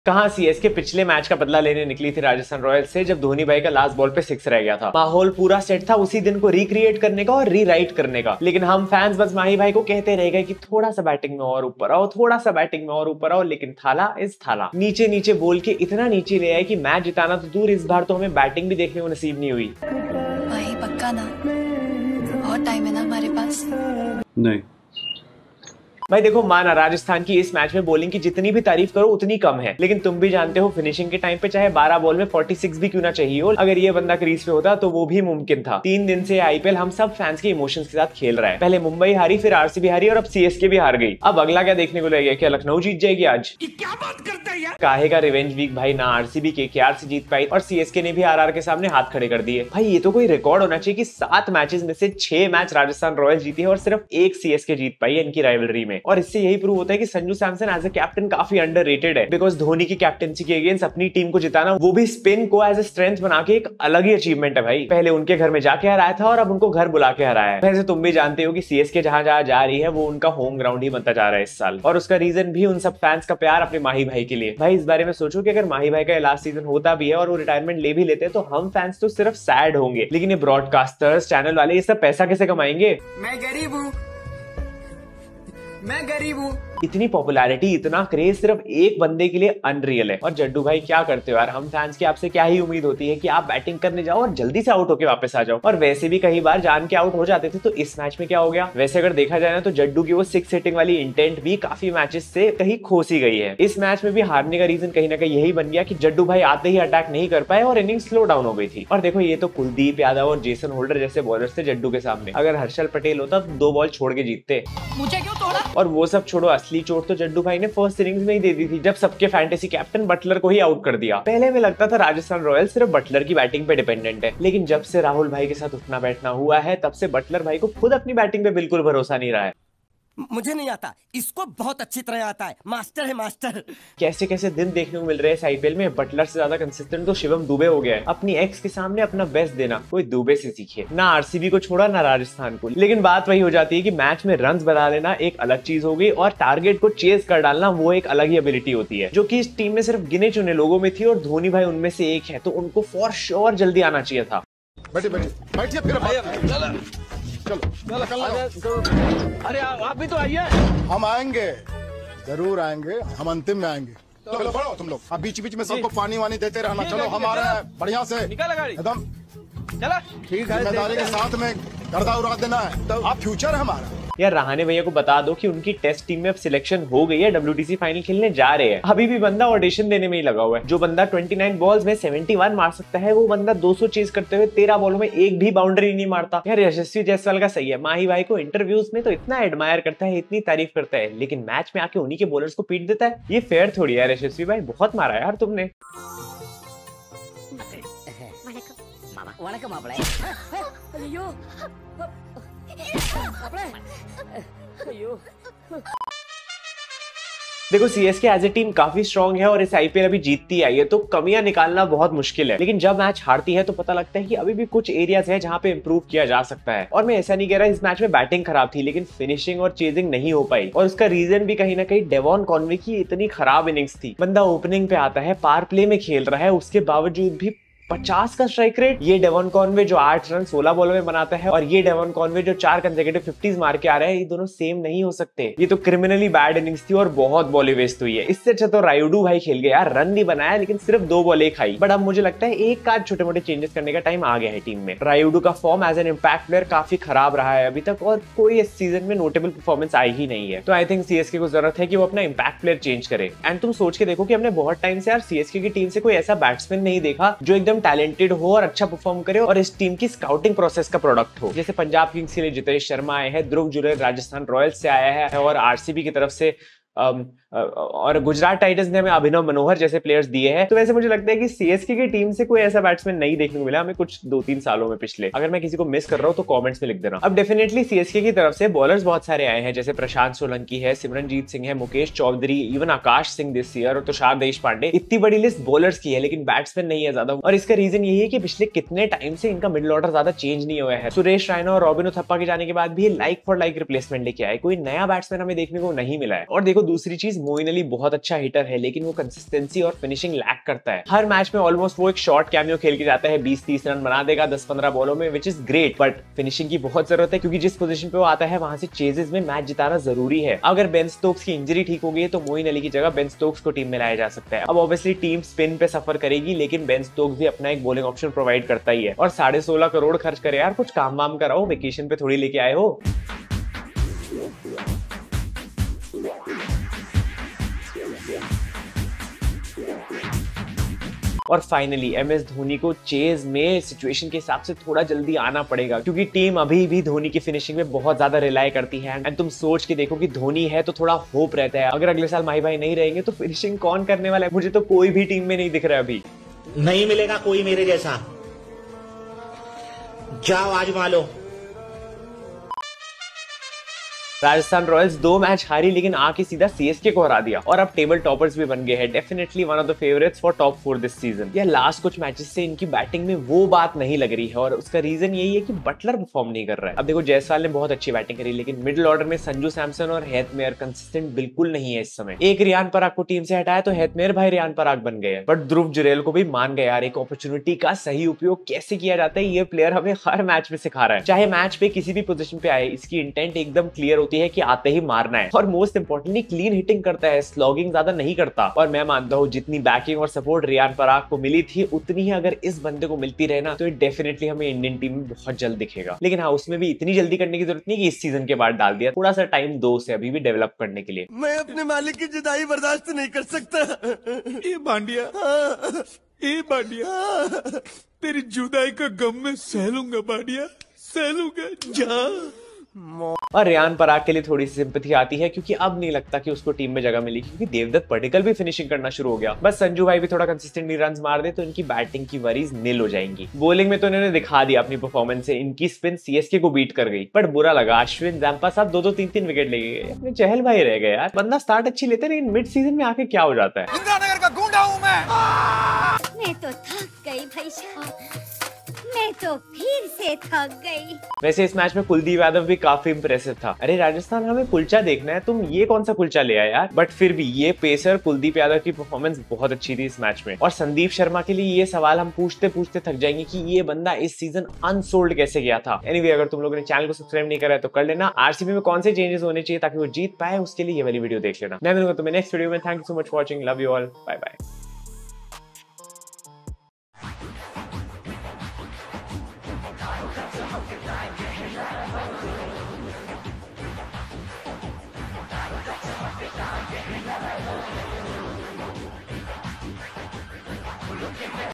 कहां सीएसके पिछले मैच का बदला लेने निकली थी राजस्थान रॉयल्स से, जब धोनी भाई का लास्ट बॉल पे 6 रह गया था। माहौल पूरा सेट था उसी दिन को रिक्रिएट करने का और रीराइट करने का, लेकिन हम फैंस बस माही भाई को कहते रह गए कि थोड़ा सा बैटिंग में और ऊपर आओ, थोड़ा सा बैटिंग में और ऊपर आओ, लेकिन थाला इस थाला नीचे नीचे बोल के इतना नीचे ले आए कि मैच जिताना तो दूर, इस बार तो हमें बैटिंग भी देखने को नसीब नहीं हुई। भाई पक्का ना, बहुत टाइम है ना हमारे पास। नहीं भाई देखो, माना राजस्थान की इस मैच में बॉलिंग की जितनी भी तारीफ करो उतनी कम है, लेकिन तुम भी जानते हो फिनिशिंग के टाइम पे चाहे 12 बॉल में 46 भी क्यों ना चाहिए हो, अगर ये बंदा क्रीज पे होता तो वो भी मुमकिन था। 3 दिन से आईपीएल हम सब फैंस के इमोशंस के साथ खेल रहा है। पहले मुंबई हारी, फिर आरसीबी हारी और अब सीएसके भी हार गई। अब अगला क्या देखने को लगेगा? क्या लखनऊ जीत जाएगी आज? क्या बात करता है यार, काहे का रिवेंज वीक भाई। ना आरसीबी केकेआर से जीत पाई और सीएसके ने भी आरआर के सामने हाथ खड़े कर दिए। भाई ये तो कोई रिकॉर्ड होना चाहिए कि 7 मैचेस में से 6 मैच राजस्थान रॉयल्स जीती है और सिर्फ 1 सीएसके जीत पाई है इनकी राइवलरी में। और इससे यही प्रूव होता है कि Sanju Samson as a captain काफी अंडररेटेड है, बिकॉज धोनी की कैप्टनसी के अगेंस्ट अपनी टीम को जिताना, वो भी स्पिन को एज अ स्ट्रेंथ बना के, एक अलग ही अचीवमेंट है भाई। पहले उनके घर में जाके हराया था और अब उनको घर बुला के हराया है। वैसे तुम भी जानते हो कि सीएसके जहां जहां जा रही है वो उनका होम ग्राउंड ही बनता जा रहा है इस साल, और उसका रीजन भी उन सब फैंस का प्यार अपने माही भाई के लिए। भाई इस बारे में सोचो कि अगर माही भाई का लास्ट सीजन होता भी है और वो रिटायरमेंट ले भी लेते तो हम फैंस तो सिर्फ सैड होंगे, लेकिन ये ब्रॉडकास्टर्स, चैनल वाले, ये सब पैसा कैसे कमाएंगे? मैं गरीब हूँ, मैं गरीब हूँ। इतनी पॉपुलैरिटी, इतना क्रेज सिर्फ एक बंदे के लिए अनरियल है। और जड्डू भाई क्या करते हो यार, हम फैंस की आपसे क्या ही उम्मीद होती है कि आप बैटिंग करने जाओ और जल्दी से आउट होके वापस आ जाओ, और वैसे भी कई बार जान के आउट हो जाते थे, तो इस मैच में क्या हो गया? वैसे अगर देखा जाए ना तो जड्डू की वो 6 हिटिंग वाली इंटेंट भी काफी मैचेस से कहीं खोसी गई है। इस मैच में भी हारने का रीजन कहीं ना कहीं यही बन गया कि जड्डू भाई आते ही अटैक नहीं कर पाए और इनिंग स्लो डाउन हो गई थी। और देखो, ये तो कुलदीप यादव और जेसन होल्डर जैसे बॉलर्स थे जड्डू के सामने। अगर हर्षल पटेल होता तो 2 बॉल छोड़ के जीतते। मुझे क्यों तोड़ा? और वो सब छोड़ो, असली चोट तो जड्डू भाई ने फर्स्ट इनिंग्स में ही दे दी थी, जब सबके फैंटेसी कैप्टन बटलर को ही आउट कर दिया। पहले में लगता था राजस्थान रॉयल्स सिर्फ बटलर की बैटिंग पे डिपेंडेंट है, लेकिन जब से राहुल भाई के साथ उठना बैठना हुआ है तब से बटलर भाई को खुद अपनी बैटिंग पे बिल्कुल भरोसा नहीं रहा है। मुझे नहीं आता, इसको बहुत अच्छी तरह आता है, मास्टर है मास्टर। कैसे कैसे दिन देखने को मिल रहे हैं इस आईपीएल में। बटलर से ज्यादा कंसिस्टेंट तो शिवम दुबे हो गया है। अपनी एक्स के सामने अपना बेस्ट देना कोई दुबे से सीखे। ना आरसीबी को छोड़ा ना राजस्थान को, लेकिन बात वही हो जाती है कि मैच में रन्स बना लेना एक अलग चीज हो गई और टारगेट को चेज कर डालना वो एक अलग ही एबिलिटी होती है, जो कि इस टीम में सिर्फ गिने चुने लोगों में थी, और धोनी भाई उनमें से एक है, तो उनको फॉर श्योर जल्दी आना चाहिए था। अरे आप भी तो आइए। हम आएंगे, जरूर आएंगे, हम अंतिम में आएंगे। चलो बढ़ो तुम लोग, अब बीच बीच में सबको पानी वानी देते रहना। चलो हमारे बढ़िया से एकदम चला, ठीक है, जिम्मेदारी के साथ में गर्दा उड़ा देना है, तो आप फ्यूचर है हमारा। यार रहाणे भैया को बता दो कि उनकी टेस्ट टीम में अब सिलेक्शन हो गई है, डब्ल्यूटीसी फाइनल खेलने जा रहे हैं। अभी भी बंदा ऑडिशन देने में ही लगा हुआ है। जो बंदा 29 बॉल्स में 71 मार सकता है, वो बंदा 200 चेज करते हुए 13 बॉलों में एक भी बाउंड्री नहीं मारता। यार यशस्वी जायसवाल का सही है, माही भाई को इंटरव्यूज में तो इतना एडमायर करता है, इतनी तारीफ करता है, लेकिन मैच में आके उन्हीं के बॉलर्स को पीट देता है। ये फेयर थोड़ी यार यशस्वी भाई, बहुत मारा यार तुमने। देखो सीएसके एज ए टीम काफी स्ट्रांग है और इस आईपीएल अभी जीतती आई है, तो कमियां निकालना बहुत मुश्किल है, लेकिन जब मैच हारती है तो पता लगता है कि अभी भी कुछ एरियाज है जहां पे इंप्रूव किया जा सकता है। और मैं ऐसा नहीं कह रहा इस मैच में बैटिंग खराब थी, लेकिन फिनिशिंग और चेजिंग नहीं हो पाई, और उसका रीजन भी कहीं ना कहीं डेवॉन कॉनवे की इतनी खराब इनिंग्स थी। बंदा ओपनिंग पे आता है, पावर प्ले में खेल रहा है, उसके बावजूद भी 50 का स्ट्राइक रेट। ये डेवॉन कॉनवे जो 8 रन 16 बॉलों में बनाता है, और ये डेवॉन कॉनवे जो 4 कंसेक्यूटिव 50s मार के आ रहा है, ये दोनों सेम नहीं हो सकते। ये तो क्रिमिनली बैड इनिंग्स थी और बहुत बॉलें वेस्ट हुई है। इससे अच्छा तो रायुडू भाई खेल गया यार, रन नहीं बनाया लेकिन सिर्फ 2 बॉलें खाई। बट अब मुझे लगता है एक आध छोटे मोटे चेंजेस करने का टाइम आ गया है टीम में। रायुडू का form as an impact player काफी खराब रहा है अभी तक, और कोई इस सीजन में नोटेबल परफॉर्मेंस आई ही नहीं है। तो आई थिंक सीएसके को जरूरत है कि वो अपना इम्पैक्ट प्लेयर चेंज करे। एंड तुम सोच के देखो कि हमने बहुत टाइम से यार सीएसके की टीम से कोई ऐसा बैट्समैन नहीं देखा जो एकदम टैलेंटेड हो, अच्छा परफॉर्म करे और इस टीम की स्काउटिंग प्रोसेस का प्रोडक्ट हो। जैसे पंजाब किंग्स के लिए जितेश शर्मा आए हैं, ध्रुव जुरेल राजस्थान रॉयल्स से आया है, और आरसीबी की तरफ से और गुजरात टाइटंस ने हमें अभिनव मनोहर जैसे प्लेयर्स दिए हैं। तो वैसे मुझे लगता है कि सीएसके की टीम से कोई ऐसा बैट्समैन नहीं देखने को मिला हमें कुछ 2-3 सालों में पिछले। अगर मैं किसी को मिस कर रहा हूं तो कमेंट्स में लिख देना। अब डेफिनेटली सीएसके की तरफ से बॉलर्स बहुत सारे आए हैं, जैसे प्रशांत सोलंकी है, सिमरनजीत सिंह है, Mukesh Choudhary, even Akash Singh this year, और तुषार देशपांडे। इतनी बड़ी लिस्ट बॉलर्स की है, लेकिन बैट्समैन नहीं है ज्यादा, और इसका रीजन यही है कि पिछले कितने टाइम से इनका मिडिल ऑर्डर ज्यादा चेंज नहीं हुआ है। सुरेश रैना और रॉबिन उथप्पा के जाने के बाद भी लाइक फॉर लाइक रिप्लेसमेंट लेके आए, कोई नया बैट्समैन हमें देखने को नहीं मिला है। और देखो देखो दूसरी चीज, मोइन अली बहुत अच्छा हिटर है, लेकिन वो कंसिस्टेंसी और फिनिशिंग लैक करता है। हर मैच में ऑलमोस्ट वो एक शॉर्ट कैमियो खेल के जाता है, 20-30 रन बना देगा 10-15 बॉलों में, which is great, but finishing की बहुत जरूरत है, क्योंकि जिस पोजीशन पे वो आता है वहां से चेजेस में मैच जिताना जरूरी है। अगर बेन स्टोक्स की इंजरी ठीक हो गई है तो मोइन अली की जगह बेन स्टोक्स को टीम में लाया जा सकता है। अब ऑब्वियसली टीम स्पिन पे सफर करेगी, लेकिन बेन स्टोक्स भी अपना एक बॉलिंग ऑप्शन प्रोवाइड करता ही है। और 16.5 करोड़ खर्च करे यार, कुछ काम वाम कराओ, वेकेशन पे थोड़ी लेके आए हो। और फाइनली एमएस धोनी को चेज में सिचुएशन के हिसाब से थोड़ा जल्दी आना पड़ेगा, क्योंकि टीम अभी भी धोनी की फिनिशिंग में बहुत ज्यादा रिलाई करती है। एंड तुम सोच के देखो कि धोनी है तो थोड़ा होप रहता है, अगर अगले साल माही भाई नहीं रहेंगे तो फिनिशिंग कौन करने वाला है? मुझे तो कोई भी टीम में नहीं दिख रहा है अभी। नहीं मिलेगा कोई मेरे जैसा, जाओ आजमा लो। राजस्थान रॉयल्स 2 मैच हारी, लेकिन आके सीधा सीएसके को हरा दिया और अब टेबल टॉपर्स भी बन गए हैं। Definitely one of the favourites for top 4 this season. या लास्ट कुछ मैचेस से इनकी बैटिंग में वो बात नहीं लग रही है, और उसका रीजन यही है कि बटलर परफॉर्म नहीं कर रहा है। अब देखो जायसवाल ने बहुत अच्छी बैटिंग करी, लेकिन मिडिल ऑर्डर में संजू सैमसन और हेटमेयर कंसिस्टेंट बिल्कुल नहीं है इस समय। एक रियान पराग को टीम से हटाया तो हेटमेयर भाई रियान पराग बन गए, बट ध्रुव जुरेल को भी मान गए यार, एक अपॉर्चुनिटी का सही उपयोग कैसे किया जाता है ये प्लेयर हमें हर मैच में सिखा रहा है। चाहे मैच पे किसी भी पोजीशन पे आए, इसकी इंटेंट एकदम क्लियर होती है कि आते ही मारना है, और मोस्ट इंपोर्टेंटली क्लीन हिटिंग करता है, स्लॉगिंग ज्यादा नहीं करता। और मैं मानता हूँ जितनी बैकिंग और सपोर्ट रियान पराग को मिली थी, उतनी ही अगर इस बंदे को मिलती रहे ना, तो ये डेफिनेटली हमें इंडियन टीम में बहुत जल्द दिखेगा। लेकिन हाँ, उसमें भी इतनी जल्दी करने की जरूरत नहीं कि इस सीजन के बाद डाल दिया, थोड़ा सा टाइम दो उसे अभी भी डेवलप करने के लिए। मैं अपने मालिक की जुदाई बर्दाश्त नहीं कर सकता। ये बांडिया, ये बांडिया, तेरी जुदाई का गम मैं सह लूंगा बांडिया, सह लूंगा, जा। और रियान पराग के लिए थोड़ी सी सिंपैथी आती है, क्योंकि अब नहीं लगता कि उसको टीम में जगह मिली, क्योंकि देवदत्त पडिक्कल भी फिनिशिंग करना शुरू हो गया। बस संजू भाई भी थोड़ा कंसिस्टेंटली रन्स मार दे तो इनकी बैटिंग की वरीज नील हो जाएंगी। बॉलिंग में तो इन्होंने दिखा दिया अपनी परफॉर्मेंस से, इनकी स्पिन सीएसके को बीट कर गई, बट बुरा लगा अश्विन जैम्पा साहब 2-2, 3-3 विकेट ले गए, अपने चहल भाई रह गए यार। बंदा स्टार्ट अच्छी लेते, लेकिन मिड सीजन में आके क्या हो जाता है। इंदिरानगर का गूंडा हूं मैं तो थक गई भैया, मैं तो फिर से थक गई। वैसे इस मैच में कुलदीप यादव भी काफी इंप्रेसिव था। अरे राजस्थान, हमें कुलचा देखना है, तुम ये कौन सा कुलचा ले आए यार? बट फिर भी ये पेसर कुलदीप यादव की परफॉर्मेंस बहुत अच्छी थी इस मैच में। और संदीप शर्मा के लिए ये सवाल हम पूछते पूछते थक जाएंगे कि ये बंदा इस सीजन अनसोल्ड कैसे गया था। एनीवे, अगर तुम लोगों ने चैनल को सब्सक्राइब नहीं करा है तो कर लेना। आरसीबी में कौन से चेंजेस होने चाहिए ताकि वो जीत पाए, उसके लिए ये वाली वीडियो देख लेना। मैं मिलूंगा तुम्हें नेक्स्ट वीडियो में। Thank you so much for watching, love you all, bye bye.